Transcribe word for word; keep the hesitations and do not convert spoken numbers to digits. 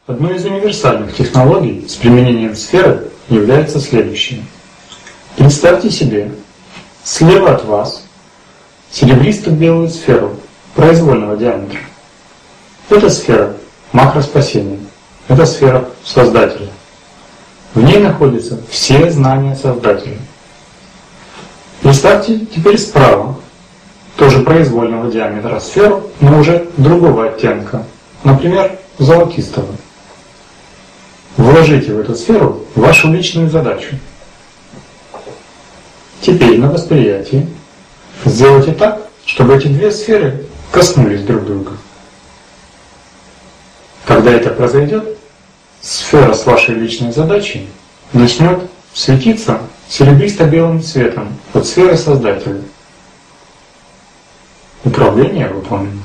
Одной из универсальных технологий с применением сферы является следующее. Представьте себе, слева от вас серебристо-белую сферу произвольного диаметра. Это сфера макроспасения, это сфера Создателя. В ней находятся все знания Создателя. Представьте теперь справа, тоже произвольного диаметра сферу, но уже другого оттенка, например, золотистого. Вложите в эту сферу вашу личную задачу. Теперь на восприятии сделайте так, чтобы эти две сферы коснулись друг друга. Когда это произойдет, сфера с вашей личной задачей начнет светиться серебристо-белым цветом от сферы Создателя. Управление выполнено.